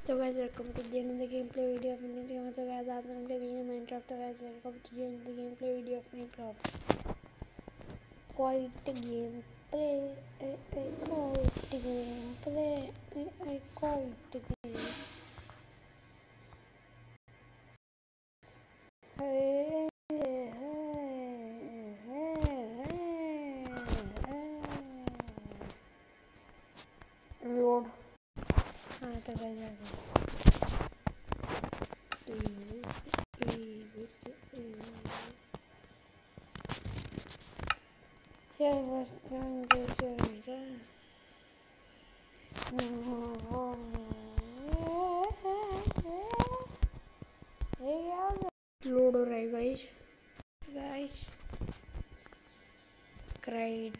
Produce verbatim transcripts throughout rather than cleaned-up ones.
तो guys welcome to the in the game play video of Minecraft. तो guys आज हम खेलेंगे माइनक्राफ्ट। तो guys welcome to the in the game play video of Minecraft. Quite game play a a quite game play a a quite game load. हाँ तो guys yeah, was trying to say that. Load हो रहा है guys guys cried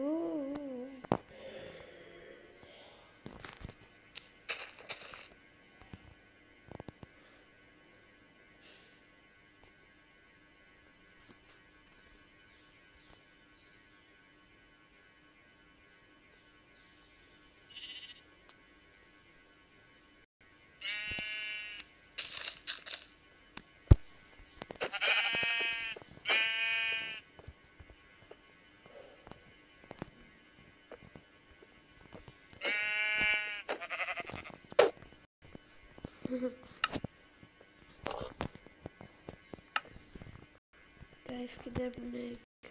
guys किधर बनाए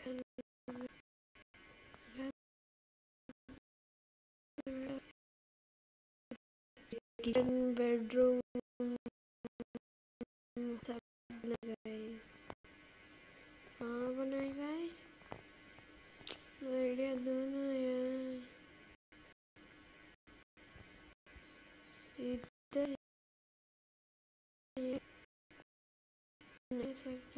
kitchen bedroom सब लगाए। हाँ बनाए गाइस आइडिया दोनों यार इधर नहीं सकता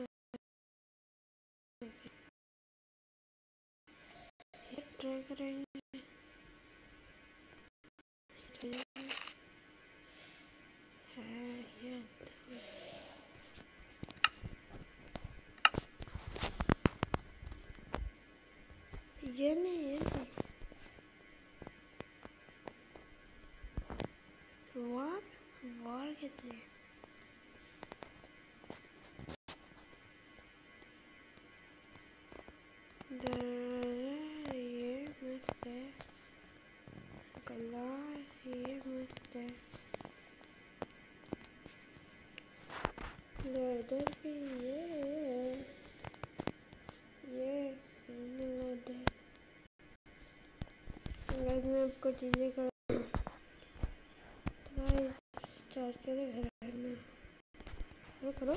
ट्राई करेंगे। ये नहीं ये नहीं वार वार कितने ये मस्त है ग्लास ये मस्त है लेदर भी ये ये लेदर गाइस मैं आपको चीजें कर गाइस स्टार्ट करें घर में करो करो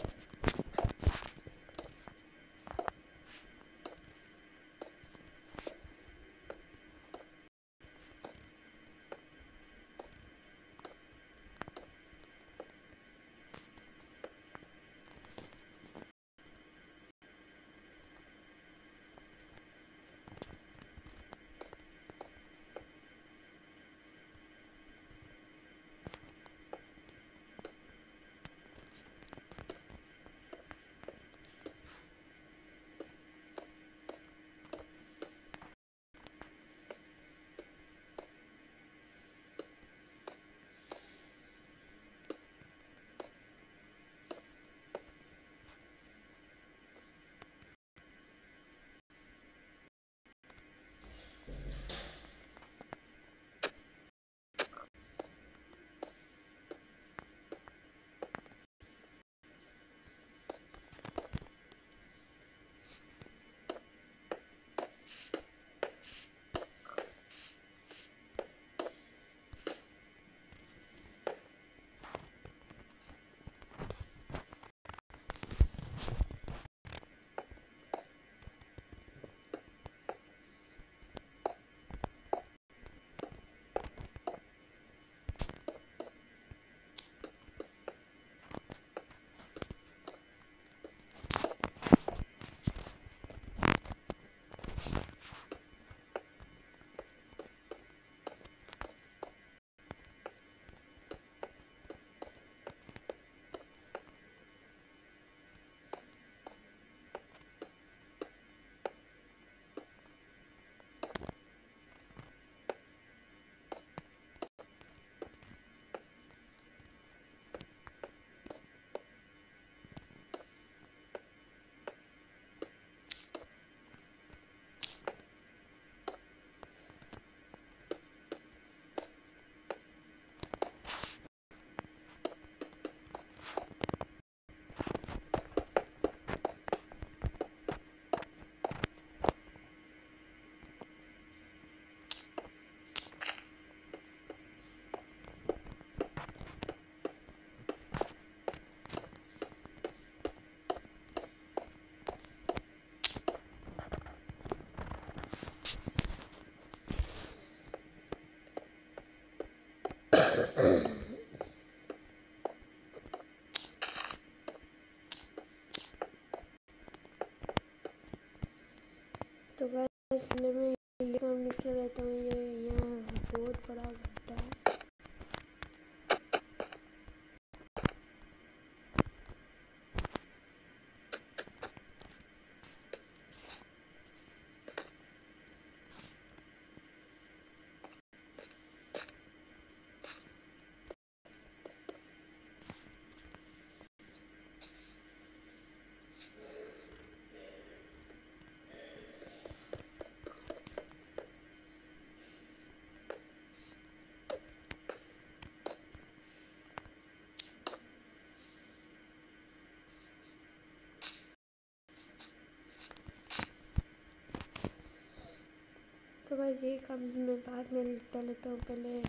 तो गाइस ये काम मैं बाद में लेता लेता हूँ पहले।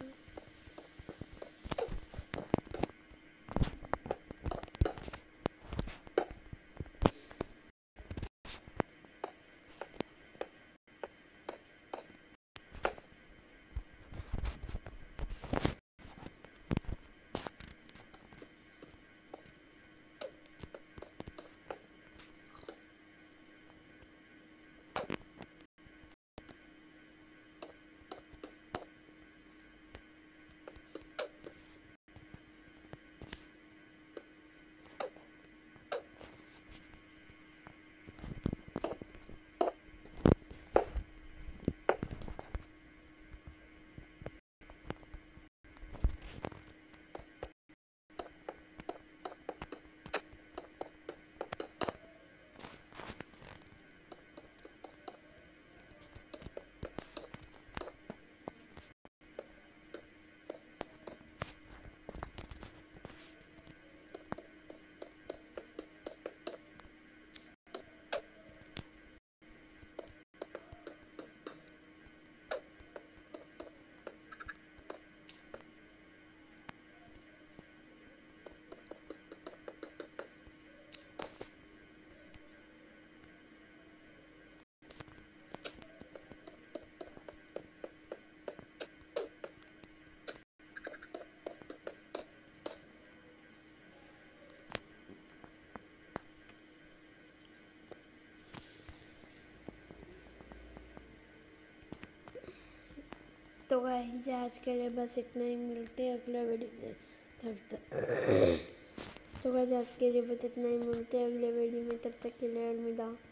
तो गाइस आज के लिए बस इतना ही, मिलते हैं अगले वीडियो में तब तक। तो गाइस आज के लिए बस इतना ही, मिलते हैं अगले वीडियो में, तब तक के लिए अलविदा।